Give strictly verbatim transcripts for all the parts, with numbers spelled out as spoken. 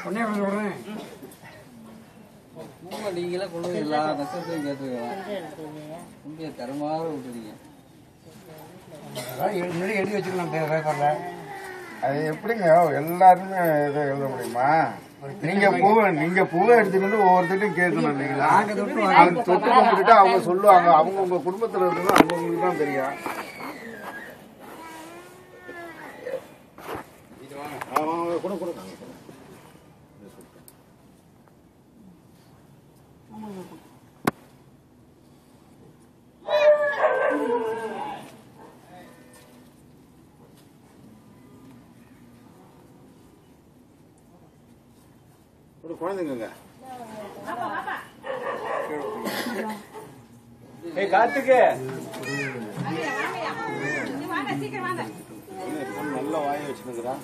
உடனே சொல்றேன். நீங்களே கொண்டு எல்லா நஷ்டத்தையும் கேட்டுருக்கலாம். கும்பிய தரமாக விட்டுறீங்க. முன்னாடி எழுதி வச்சுக்கலாம் பேப்பர்ல. அது எப்படிங்க எல்லாருமே இதை எழுத முடியுமா? நீங்க பூவை நீங்க பூவை எடுத்துட்டு வந்து ஒவ்வொருத்தையும் கேட்கணும் இல்லைங்களா? அது தொட்டு கும்பிட்டுட்டு அவங்க சொல்லுவாங்க. அவங்க உங்க குடும்பத்துல இருந்தாலும் அவங்களுக்கு தான் தெரியும். கூட கூட குழந்தைங்க காத்துக்கு நல்ல வாய வச்சுக்கிறான்.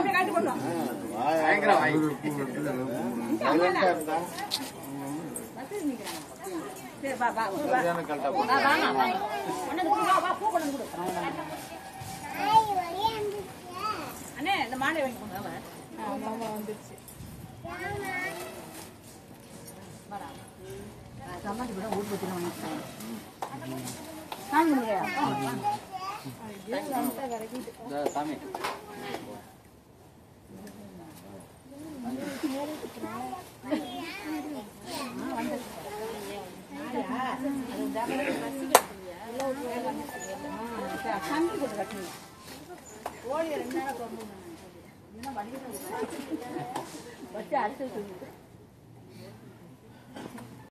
இந்த மாடை வந்துருச்சு. சமாதி கூட ஊர் பத்தி சாமி ஓடி ரெண்டு நேரம் வச்சு அடுத்து